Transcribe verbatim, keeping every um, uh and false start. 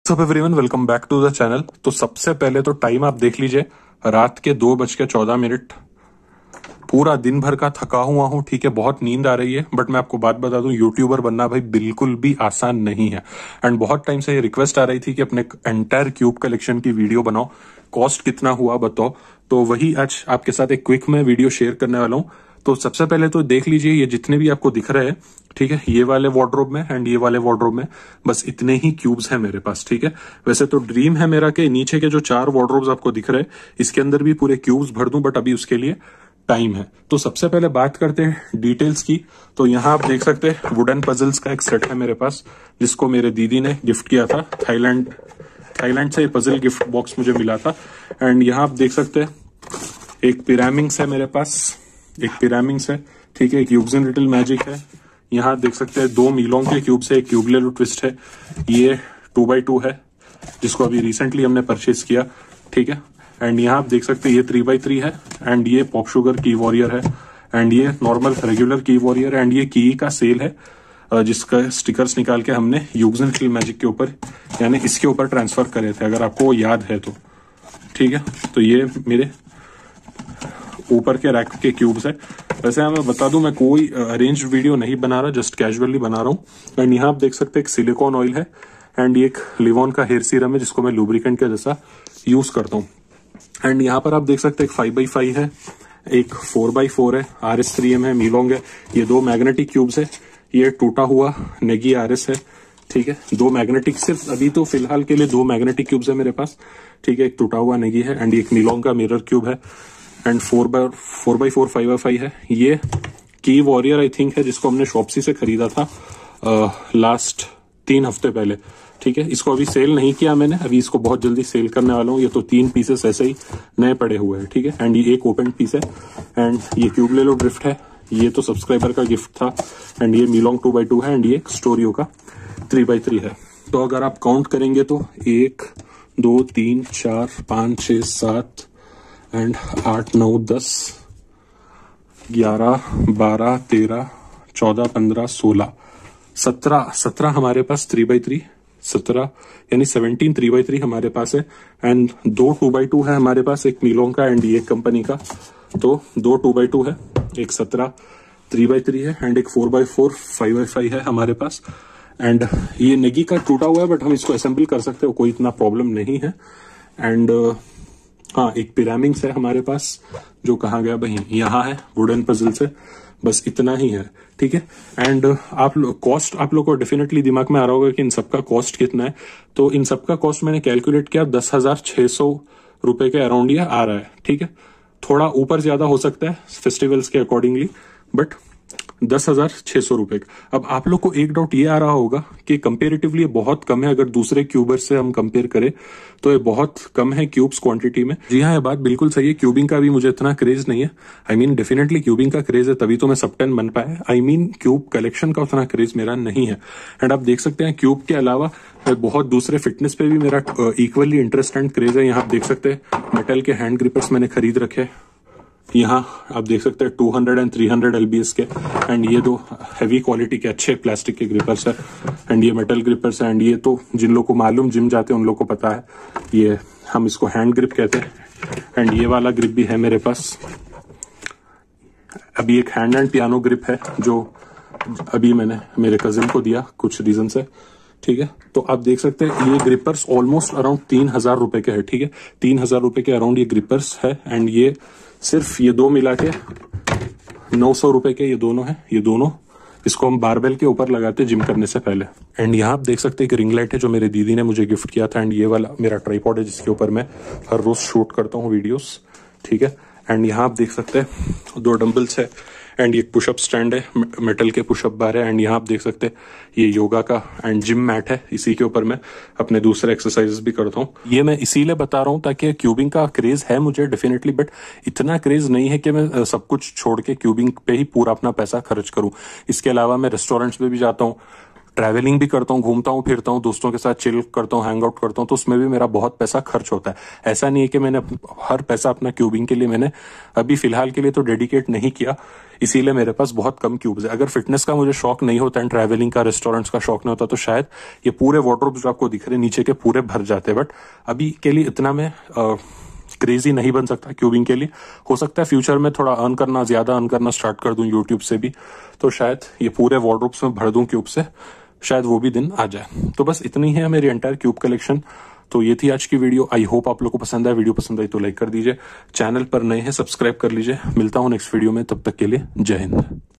सब everyone welcome back to the channel. तो सबसे पहले तो टाइम आप देख लीजिए, रात के दो बज के चौदह मिनट। पूरा दिन भर का थका हुआ हूँ, ठीक है, बहुत नींद आ रही है। बट मैं आपको बात बता दूं, यूट्यूबर बनना भाई बिल्कुल भी आसान नहीं है। एंड बहुत टाइम से ये रिक्वेस्ट आ रही थी कि अपने एंटायर क्यूब कलेक्शन की वीडियो बनाओ, कॉस्ट कितना हुआ बताओ। तो वही आज आपके साथ एक क्विक में वीडियो शेयर करने वाला हूँ। तो सबसे पहले तो देख लीजिए, ये जितने भी आपको दिख रहे हैं, ठीक है, ये वाले वार्डरोब में एंड ये वाले वार्डरोब में बस इतने ही क्यूब्स हैं मेरे पास, ठीक है। वैसे तो ड्रीम है मेरा कि नीचे के जो चार वार्डरोब्स आपको दिख रहे हैं इसके अंदर भी पूरे क्यूब्स भर दूं, बट अभी उसके लिए टाइम है। तो सबसे पहले बात करते हैं डिटेल्स की। तो यहाँ आप देख सकते हैं वुडन पजल्स का एक सेट है मेरे पास, जिसको मेरे दीदी ने गिफ्ट किया था। थाईलैंड थाईलैंड से पजल गिफ्ट बॉक्स मुझे मिला था। एंड यहाँ आप देख सकते हैं एक पिरामिड्स है मेरे पास, एक पिरामिड्स है, ठीक है, एक यूब्स एंड लिटिल मैजिक है। यहाँ देख सकते हैं दो मीलोंग के क्यूब से एक क्यूबलेरो ट्विस्ट है। ये टू बाई टू है जिसको अभी रिसेंटली हमने परचेज किया, ठीक है। एंड यहाँ आप देख सकते हैं ये थ्री बाई थ्री है। एंड ये पॉप शुगर की वॉरियर है। एंड ये नॉर्मल रेगुलर की वॉरियर है। एंड ये की का सेल है जिसका स्टिकर्स निकाल के हमने यूब्स एंड लिटिल मैजिक के ऊपर यानी इसके ऊपर ट्रांसफर करे थे, अगर आपको याद है तो, ठीक है। तो ये मेरे ऊपर के रैक के क्यूब्स है। वैसे मैं बता दूं, मैं कोई अरेंज वीडियो नहीं बना रहा, जस्ट कैजुअली बना रहा हूँ। एंड यहाँ आप देख सकते हैं एक सिलिकॉन ऑयल है। एंड ये एक लिवॉन का हेयर सीरम है जिसको मैं लुब्रिकेंट के जैसा यूज करता हूँ। एंड यहाँ पर आप देख सकते हैं एक फाइव बाई फाइव है, एक फोर बाई फोर है, आर एस थ्री एम है, मीलोंग है। ये दो मैग्नेटिक क्यूब्स है। ये टूटा हुआ नेगी आर एस है, ठीक है। दो मैग्नेटिक, सिर्फ अभी तो फिलहाल के लिए दो मैग्नेटिक क्यूब्स है मेरे पास, ठीक है। एक टूटा हुआ नेगी है एंड एक मीलोंग का मिरर क्यूब है। And four by four by four five by five है। ये की वॉरियर आई थिंक है जिसको हमने शॉप्सी से खरीदा था आ, लास्ट तीन हफ्ते पहले, ठीक है। इसको अभी सेल नहीं किया मैंने, अभी इसको बहुत जल्दी सेल करने वाला हूँ। ये तो तीन पीसेस ऐसे ही नए पड़े हुए हैं, ठीक है। एंड ये एक ओपन पीस है। एंड ये क्यूबलेरो ड्रिफ्ट है, ये तो सब्सक्राइबर का गिफ्ट था। एंड ये मीलोंग टू बाई टू है। एंड ये स्टोरियो का थ्री बाई थ्री है। तो अगर आप काउंट करेंगे तो एक दो तीन चार पांच छह सात एंड आठ नौ दस ग्यारह बारह तेरह चौदह पंद्रह सोलह सत्रह सत्रह हमारे पास थ्री बाई थ्री, सत्रह यानी सेवनटीन थ्री बाई थ्री हमारे पास है। एंड दो टू बाई टू है हमारे पास, एक मीलोंग का एंड ये कंपनी का। तो दो टू बाई टू है, एक सत्रह थ्री बाई थ्री है एंड एक four by four five by five है हमारे पास। एंड ये नेगी का टूटा हुआ है बट हम इसको असेंबल कर सकते हो, कोई इतना प्रॉब्लम नहीं है। एंड हाँ, एक पिरामिड्स है हमारे पास जो कहाँ गया भाई, यहाँ है, वुडन पजल से। बस इतना ही है, ठीक है। एंड आप लोग कॉस्ट, आप लोग को डेफिनेटली दिमाग में आ रहा होगा कि इन सबका कॉस्ट कितना है। तो इन सबका कॉस्ट मैंने कैलकुलेट किया, दस हजार छह सौ रुपए के अराउंड ये आ रहा है, ठीक है। थोड़ा ऊपर ज्यादा हो सकता है फेस्टिवल्स के अकॉर्डिंगली, बट दस हजार छह सौ रुपए का। अब आप लोग को एक डाउट ये आ रहा होगा कि कंपेरेटिवली ये बहुत कम है, अगर दूसरे क्यूबर से हम कंपेयर करें तो ये बहुत कम है क्यूब्स क्वांटिटी में। जी हाँ, ये बात बिल्कुल सही है। क्यूबिंग का भी मुझे इतना क्रेज नहीं है। आई मीन डेफिनेटली क्यूबिंग का क्रेज है तभी तो मैं सब टेन बन पाया। आई मीन क्यूब कलेक्शन का उतना क्रेज मेरा नहीं है। एंड आप देख सकते हैं क्यूब के अलावा बहुत दूसरे फिटनेस पे भी मेरा इक्वली इंटरेस्ट एंड क्रेज है। यहाँ आप देख सकते हैं मेटल के हैंड ग्रिपर्स मैंने खरीद रखे। यहाँ आप देख सकते हैं two hundred and three hundred LBS के। एंड ये दो हैवी क्वालिटी के अच्छे प्लास्टिक के ग्रिपर्स है। एंड ये मेटल ग्रिपर्स है। एंड ये तो जिन लोगों को मालूम, जिम जाते हैं उन लोगों को पता है, ये हम इसको हैंड ग्रिप कहते हैं। एंड ये वाला ग्रिप भी है मेरे पास। अभी एक हैंड एंड पियानो ग्रिप है जो अभी मैंने मेरे कजिन को दिया कुछ रीजन से, ठीक है। तो आप देख सकते हैं ये ग्रिपर्स ऑलमोस्ट अराउंड तीन हजार रुपए के है, ठीक है। तीन हजार रुपए के अराउंड ये ग्रिपर्स है। एंड ये सिर्फ ये दो मिला के नौ सौ रुपए के ये दोनों है। ये दोनों इसको हम बारबेल के ऊपर लगाते जिम करने से पहले। एंड यहाँ आप देख सकते हैं एक रिंग लाइट है जो मेरे दीदी ने मुझे गिफ्ट किया था। एंड ये वाला मेरा ट्राइपॉड है जिसके ऊपर मैं हर रोज शूट करता हूँ वीडियोस, ठीक है। एंड यहाँ आप देख सकते हैं दो डंबल्स है। एंड ये पुशअप स्टैंड है, मेटल के पुशअप बार है। एंड यहाँ आप देख सकते हैं ये योगा का एंड जिम मैट है, इसी के ऊपर मैं अपने दूसरे एक्सरसाइजेस भी करता हूँ। ये मैं इसीलिए बता रहा हूँ ताकि क्यूबिंग का क्रेज है मुझे डेफिनेटली, बट इतना क्रेज नहीं है कि मैं सब कुछ छोड़ के क्यूबिंग पे ही पूरा अपना पैसा खर्च करूँ। इसके अलावा मैं रेस्टोरेंट्स पे भी जाता हूँ, ट्रैवलिंग भी करता हूँ, घूमता हूँ, फिरता हूँ, दोस्तों के साथ चिल करता हूँ, हैंग आउट करता हूँ, तो उसमें भी मेरा बहुत पैसा खर्च होता है। ऐसा नहीं है कि मैंने हर पैसा अपना क्यूबिंग के लिए मैंने अभी फिलहाल के लिए तो डेडिकेट नहीं किया, इसीलिए मेरे पास बहुत कम क्यूब्स है। अगर फिटनेस का मुझे शौक नहीं होता एंड ट्रैवलिंग का, रेस्टोरेंट्स का शौक नहीं होता, तो शायद ये पूरे वार्डरोब जो आपको दिख रहे नीचे के पूरे भर जाते। बट अभी के लिए इतना मैं क्रेजी नहीं बन सकता क्यूबिंग के लिए। हो सकता है फ्यूचर में थोड़ा अर्न करना, ज्यादा अर्न करना स्टार्ट कर दूं यूट्यूब से भी, तो शायद ये पूरे वार्डरोब्स में भर दूं क्यूब से, शायद वो भी दिन आ जाए। तो बस इतनी है मेरी एंटायर क्यूब कलेक्शन। तो ये थी आज की वीडियो। आई होप आप लोग को पसंद आए। वीडियो पसंद आई तो लाइक कर दीजिए, चैनल पर नए हैं सब्सक्राइब कर लीजिए। मिलता हूं नेक्स्ट वीडियो में, तब तक के लिए जय हिंद।